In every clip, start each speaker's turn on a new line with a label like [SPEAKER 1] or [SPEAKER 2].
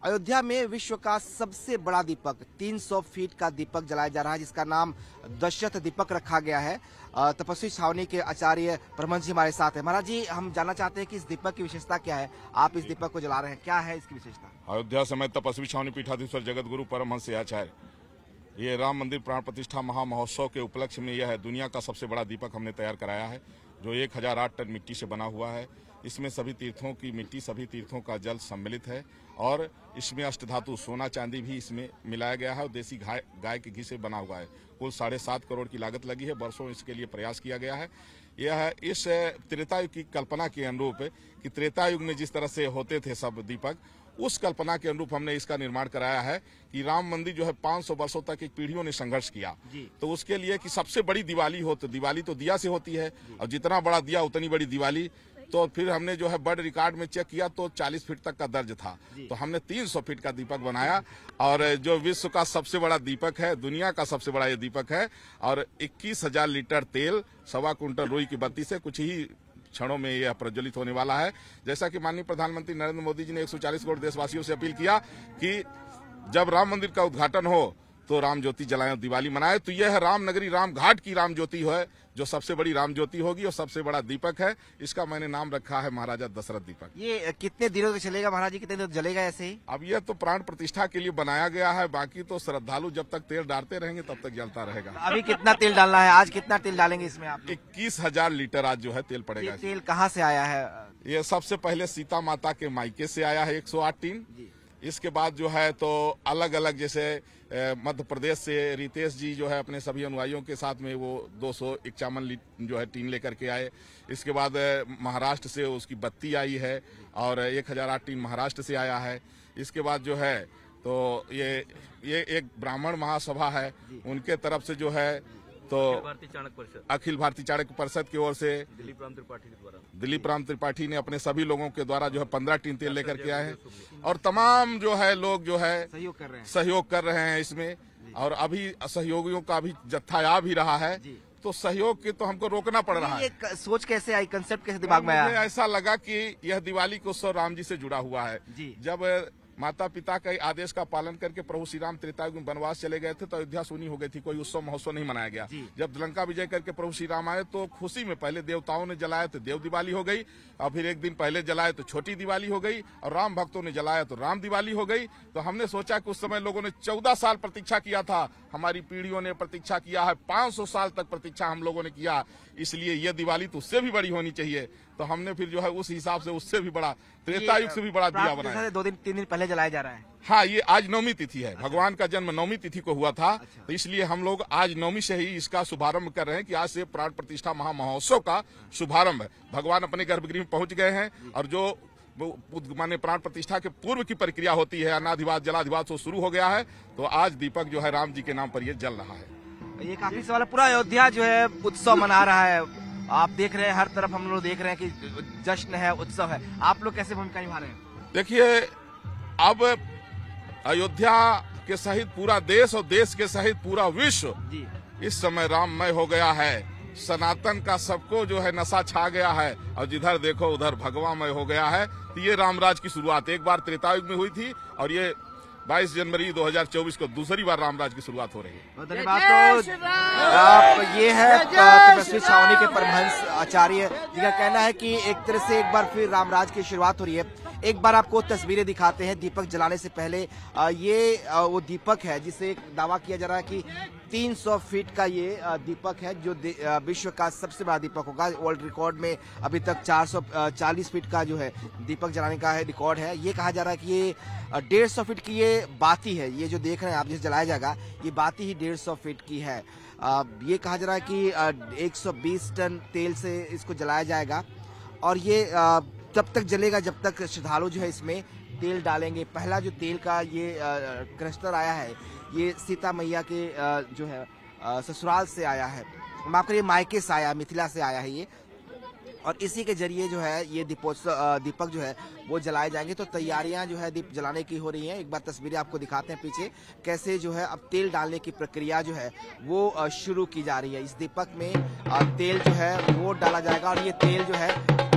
[SPEAKER 1] अयोध्या में विश्व का सबसे बड़ा दीपक 300 फीट का दीपक जलाया जा रहा है, जिसका नाम दशरथ दीपक रखा गया है। तपस्वी छावनी के आचार्य परमहंस जी हमारे साथ हैं। महाराज जी, हम जानना चाहते हैं कि इस दीपक की विशेषता क्या है, आप इस दीपक को जला रहे हैं, क्या है इसकी विशेषता?
[SPEAKER 2] अयोध्या समेत तपस्वी छावनी पीठाधीश्वर जगत गुरु परमहंस आचार्य, ये राम मंदिर प्राण प्रतिष्ठा महा महोत्सव के उपलक्ष्य में यह दुनिया का सबसे बड़ा दीपक हमने तैयार कराया है, जो 1008 टन मिट्टी से बना हुआ है। इसमें सभी तीर्थों की मिट्टी, सभी तीर्थों का जल सम्मिलित है और इसमें अष्टधातु सोना चांदी भी इसमें मिलाया गया है और देसी गाय के घी से बना हुआ है। कुल 7.5 करोड़ की लागत लगी है। वर्षों इसके लिए प्रयास किया गया है। यह इस त्रेतायुग की कल्पना के अनुरूप कि त्रेतायुग में जिस तरह से होते थे सब दीपक, उस कल्पना के अनुरूप हमने इसका निर्माण कराया है कि राम मंदिर जो है 500 वर्षों तक एक पीढ़ियों ने संघर्ष किया, तो उसके लिए कि सबसे बड़ी दिवाली हो, तो दिवाली तो दिया से होती है और जितना बड़ा दिया उतनी बड़ी दिवाली। तो फिर हमने जो है वर्ल्ड रिकॉर्ड में चेक किया तो 40 फीट तक का दर्ज था, तो हमने 300 फीट का दीपक बनाया और जो विश्व का सबसे बड़ा दीपक है, दुनिया का सबसे बड़ा ये दीपक है और 21,000 लीटर तेल, 1.25 कुंटल रुई की बत्ती से कुछ ही क्षणों में यह प्रज्वलित होने वाला है। जैसा कि माननीय प्रधानमंत्री नरेंद्र मोदी जी ने 140 करोड़ देशवासियों से अपील किया कि जब राम मंदिर का उद्घाटन हो तो राम ज्योति जलाएं, दिवाली मनाएं, तो यह राम नगरी राम घाट की राम ज्योति है, जो सबसे बड़ी राम ज्योति होगी और सबसे बड़ा दीपक है। इसका मैंने नाम रखा है महाराजा दशरथ दीपक।
[SPEAKER 1] ये कितने दिनों तक चलेगा महाराज जी, कितने दिनों तक जलेगा ऐसे ही?
[SPEAKER 2] अब यह तो प्राण प्रतिष्ठा के लिए बनाया गया है, बाकी तो श्रद्धालु जब तक तेल डालते रहेंगे तब तक जलता रहेगा।
[SPEAKER 1] अभी कितना तेल डालना है, आज कितना तेल डालेंगे इसमें आप?
[SPEAKER 2] 21,000 लीटर आज जो है तेल पड़ेगा।
[SPEAKER 1] तेल कहाँ से आया है?
[SPEAKER 2] ये सबसे पहले सीता माता के मायके से आया है 108 टीन। इसके बाद जो है तो अलग अलग, जैसे मध्य प्रदेश से रितेश जी जो है अपने सभी अनुयायियों के साथ में वो 251 जो है टीन लेकर के आए। इसके बाद महाराष्ट्र से उसकी बत्ती आई है और 1008 टीन महाराष्ट्र से आया है। इसके बाद जो है तो ये एक ब्राह्मण महासभा है, उनके तरफ से जो है तो अखिल भारतीय चाणक्य परिषद की ओर से दिलीप राम त्रिपाठी ने अपने सभी लोगों के द्वारा जो है 15 टीन तेल लेकर के आए हैं और तमाम जो है लोग जो है सहयोग कर रहे हैं इसमें। और अभी सहयोगियों का भी जत्था आ भी रहा है, तो सहयोग के तो हमको रोकना पड़ रहा है।
[SPEAKER 1] ये सोच कैसे आई, कंसेप्ट कैसे दिमाग में आया?
[SPEAKER 2] ऐसा लगा कि यह दिवाली को उत्सव राम जी से जुड़ा हुआ है। जब माता पिता के आदेश का पालन करके प्रभु श्री राम त्रेतायुग में वनवास चले गए थे तो अयोध्या सूनी हो गई थी, कोई उत्सव महोत्सव नहीं मनाया गया। जब लंका विजय करके प्रभु श्री राम आए तो खुशी में पहले देवताओं ने जलाया तो देव दिवाली हो गई, और फिर एक दिन पहले जलाए तो छोटी दिवाली हो गई, और राम भक्तों ने जलाया तो राम दिवाली हो गई। तो हमने सोचा कि उस समय लोगों ने 14 साल प्रतीक्षा किया था, हमारी पीढ़ियों ने प्रतीक्षा किया है, 500 साल तक प्रतीक्षा हम लोगों ने किया, इसलिए ये दिवाली तो उससे भी बड़ी होनी चाहिए। तो हमने फिर जो है उस हिसाब से उससे भी बड़ा, त्रेतायुग से भी बड़ा दिया बनाया।
[SPEAKER 1] 2-3 दिन पहले जलाया जा रहा है।
[SPEAKER 2] हाँ, ये आज 9वीं तिथि है। भगवान का जन्म 9वीं तिथि को हुआ था, तो इसलिए हम लोग आज 9वीं से ही इसका शुभारंभ कर रहे हैं कि आज से प्राण प्रतिष्ठा महा महोत्सव का शुभारंभ है। भगवान अपने गर्भगृह में पहुंच गए हैं और जो माने प्राण प्रतिष्ठा के पूर्व की प्रक्रिया होती है, अनाधिवास जलाधिवास वो शुरू हो गया है। तो आज दीपक जो है राम जी के नाम पर ये जल रहा है।
[SPEAKER 1] ये काफी सवाल, पूरा अयोध्या जो है उत्सव मना रहा है, आप देख रहे हैं हर तरफ हम लोग देख रहे हैं कि जश्न है, उत्सव है। आप लोग कैसे भूमिका निभा रहे हैं?
[SPEAKER 2] देखिए, अब अयोध्या के सहित पूरा देश और देश के सहित पूरा विश्व इस समय राममय हो गया है। सनातन का सबको जो है नशा छा गया है और जिधर देखो उधर भगवामय हो गया है। तो ये रामराज की शुरुआत एक बार त्रेतायुग में हुई थी और ये 22 जनवरी 2024 को दूसरी बार रामराज की शुरुआत हो रही है।
[SPEAKER 1] धन्यवाद। तो ये है तपस्वी छावनी के परमहंस आचार्य जिनका कहना है कि एक तरह से एक बार फिर रामराज की शुरुआत हो रही है। एक बार आपको तस्वीरें दिखाते हैं दीपक जलाने से पहले। ये वो दीपक है जिसे दावा किया जा रहा है कि 300 फीट का ये दीपक है, जो विश्व का सबसे बड़ा दीपक होगा। वर्ल्ड रिकॉर्ड में अभी तक 440 फीट का जो है दीपक जलाने का है रिकॉर्ड है। ये कहा जा रहा है कि ये 150 फीट की ये बाती है, ये जो देख रहे हैं आप जिसे जलाया जाएगा ये बाती ही 150 फीट की है। ये कहा जा रहा है कि 120 टन तेल से इसको जलाया जाएगा और ये तब तक जलेगा जब तक श्रद्धालु जो है इसमें तेल डालेंगे। पहला जो तेल का ये क्रस्टर आया है ये सीता मैया के जो है ससुराल से आया है, माफ करिए मायके से आया, मिथिला से आया है ये, और इसी के जरिए जो है ये दीपक जो है वो जलाए जाएंगे। तो तैयारियां जो है दीप जलाने की हो रही हैं। एक बार तस्वीरें आपको दिखाते हैं पीछे कैसे जो है अब तेल डालने की प्रक्रिया जो है वो शुरू की जा रही है। इस दीपक में तेल जो है वो डाला जाएगा और ये तेल जो है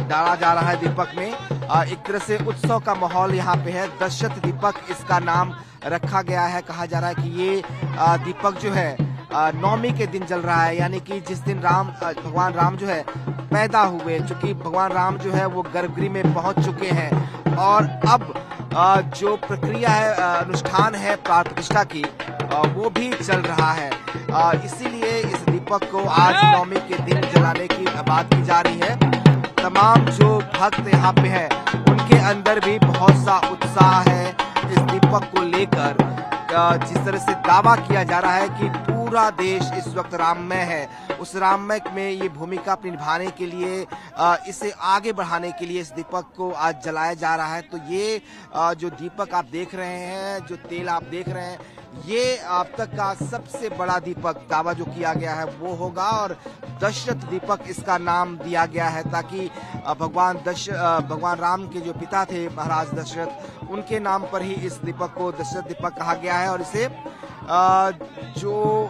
[SPEAKER 1] डाला जा रहा है दीपक में। एक तरह से उत्सव का माहौल यहाँ पे है। दशरथ दीपक इसका नाम रखा गया है। कहा जा रहा है कि ये दीपक जो है नवमी के दिन जल रहा है, यानी कि जिस दिन भगवान राम जो है पैदा हुए, चूंकि भगवान राम जो है वो गर्भगृह में पहुंच चुके हैं और अब जो प्रक्रिया है, अनुष्ठान है प्राण प्रतिष्ठा की, वो भी चल रहा है। इसीलिए इस दीपक को आज नवमी के दिन जलाने की बात की जा रही है। तमाम जो भक्त यहाँ पे है उनके अंदर भी बहुत सा उत्साह है इस दीपक को लेकर। जिस तरह से दावा किया जा रहा है कि पूरा देश इस वक्त राममय है, उस राममय में ये भूमिका अपनी निभाने के लिए, इसे आगे बढ़ाने के लिए इस दीपक को आज जलाया जा रहा है। तो ये जो दीपक आप देख रहे हैं, जो तेल आप देख रहे हैं, ये अब तक का सबसे बड़ा दीपक दावा जो किया गया है वो होगा और दशरथ दीपक इसका नाम दिया गया है ताकि भगवान राम के जो पिता थे महाराज दशरथ, उनके नाम पर ही इस दीपक को दशरथ दीपक कहा गया है। और इसे जो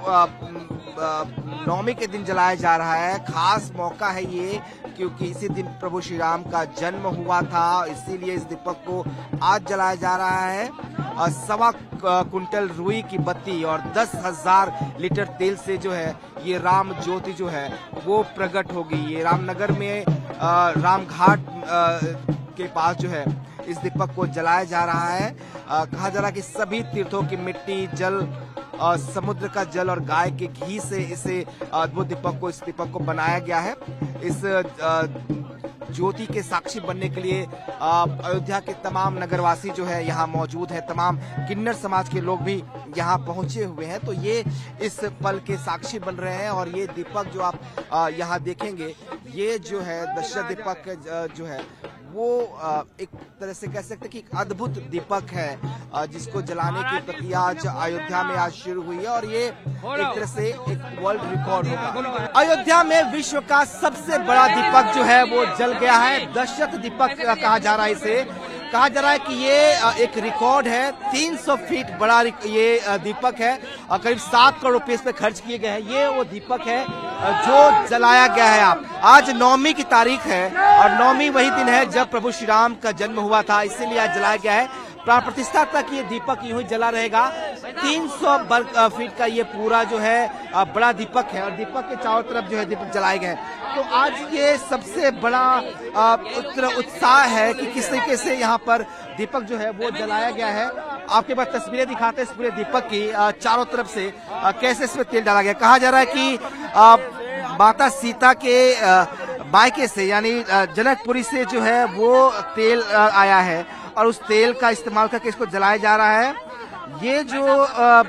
[SPEAKER 1] नवमी के दिन जलाया जा रहा है, खास मौका है ये, क्योंकि इसी दिन प्रभु श्री राम का जन्म हुआ था, इसीलिए इस दीपक को आज जलाया जा रहा है। 1.25 कुंटल रुई की बत्ती और 10,000 लीटर तेल से जो है ये राम ज्योति जो है वो प्रकट होगी। ये रामनगर में रामघाट के पास जो है इस दीपक को जलाया जा रहा है। कहा जा रहा है कि सभी तीर्थों की मिट्टी, जल, समुद्र का जल और गाय के घी से इसे अद्भुत इस दीपक को बनाया गया है। इस ज्योति के साक्षी बनने के लिए अयोध्या के तमाम नगरवासी जो है यहाँ मौजूद है, तमाम किन्नर समाज के लोग भी यहाँ पहुंचे हुए हैं। तो ये इस पल के साक्षी बन रहे हैं और ये दीपक जो आप यहाँ देखेंगे, ये जो है दशरथ दीपक जो है वो एक तरह से कह सकते हैं कि एक अद्भुत दीपक है जिसको जलाने की प्रक्रिया आज अयोध्या में आज शुरू हुई है और ये एक तरह से एक वर्ल्ड रिकॉर्ड होगा। अयोध्या में विश्व का सबसे बड़ा दीपक जो है वो जल गया है। दशरथ दीपक कहा जा रहा है इसे। कहा जा रहा है कि ये एक रिकॉर्ड है। 300 फीट बड़ा ये दीपक है और करीब 7 करोड़ रुपए इस पे खर्च किए गए हैं। ये वो दीपक है जो जलाया गया है। आज नवमी की तारीख है और नवमी वही दिन है जब प्रभु श्री राम का जन्म हुआ था, इसीलिए आज जलाया गया है। प्राण प्रतिष्ठा तक ये दीपक यूं ही जला रहेगा। 300 वर्ग फीट का ये पूरा जो है बड़ा दीपक है और दीपक के चारों तरफ जो है दीपक जलाए गए। तो आज ये सबसे बड़ा उत्साह है कि किस तरीके से यहाँ पर दीपक जो है वो जलाया गया है। आपके पास तस्वीरें दिखाते हैं इस पूरे दीपक की, चारों तरफ से कैसे इसमें तेल डाला गया। कहा जा रहा है कि माता सीता के मायके से यानी जनकपुरी से जो है वो तेल आया है और उस तेल का इस्तेमाल करके इसको जलाया जा रहा है। ये जो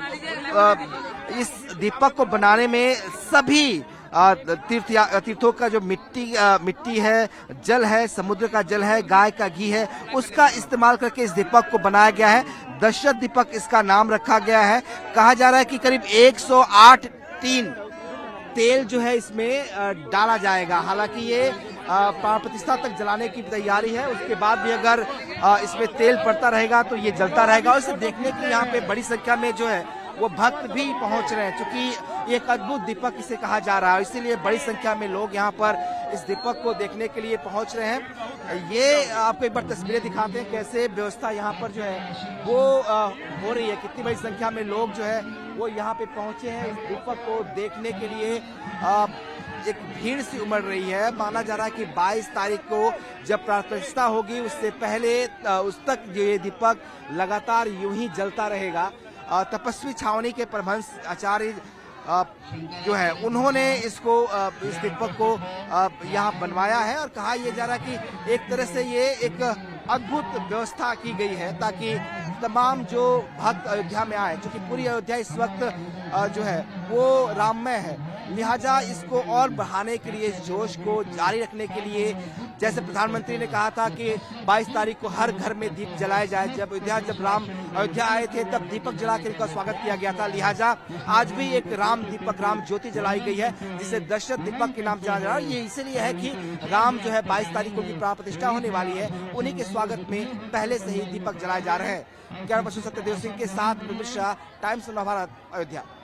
[SPEAKER 1] इस दीपक को बनाने में सभी तीर्थों का जो मिट्टी है, जल है, समुद्र का जल है, गाय का घी है, उसका इस्तेमाल करके इस दीपक को बनाया गया है। दशरथ दीपक इसका नाम रखा गया है। कहा जा रहा है कि करीब 108 टीन तेल जो है इसमें डाला जाएगा। हालांकि ये प्राण प्रतिष्ठा तक जलाने की तैयारी है, उसके बाद भी अगर इसमें तेल पड़ता रहेगा तो ये जलता रहेगा। और इसे देखने के लिए यहाँ पे बड़ी संख्या में जो है वो भक्त भी पहुंच रहे हैं, क्योंकि एक अद्भुत दीपक इसे कहा जा रहा है, इसीलिए बड़ी संख्या में लोग यहाँ पर इस दीपक को देखने के लिए पहुंच रहे हैं। ये आपको एक बार तस्वीरें दिखाते हैं कैसे व्यवस्था यहाँ पर जो है वो हो रही है। कितनी बड़ी संख्या में लोग जो है वो यहाँ पे पहुंचे हैं इस दीपक को देखने के लिए। एक भीड़ सी उमड़ रही है। माना जा रहा है कि 22 तारीख को जब प्राण प्रतिष्ठा होगी उससे पहले उस तक ये दीपक लगातार यूं ही जलता रहेगा। तपस्वी छावनी के परमहंस आचार्य जो है उन्होंने इस दीपक को यहाँ बनवाया है और कहा यह जा रहा है कि एक तरह से ये एक अद्भुत व्यवस्था की गई है ताकि तमाम जो भक्त अयोध्या में आए, क्योंकि पूरी अयोध्या इस वक्त जो है वो राममय है, लिहाजा इसको और बढ़ाने के लिए, इस जोश को जारी रखने के लिए, जैसे प्रधानमंत्री ने कहा था कि 22 तारीख को हर घर में दीप जलाए जाए। जब राम अयोध्या आए थे तब दीपक जला के उनका स्वागत किया गया था, लिहाजा आज भी एक राम दीपक, राम ज्योति जलाई गई है जिसे दशरथ दीपक के नाम जाना जा रहा है। ये इसीलिए है कि राम जो है 22 तारीख को प्राण प्रतिष्ठा होने वाली है, उन्हीं के स्वागत में पहले से ही दीपक जलाए जा रहे हैं। कैमरा पर्सन सत्यदेव सिंह के साथ मिश्रा, टाइम्स ऑफ भारत, अयोध्या।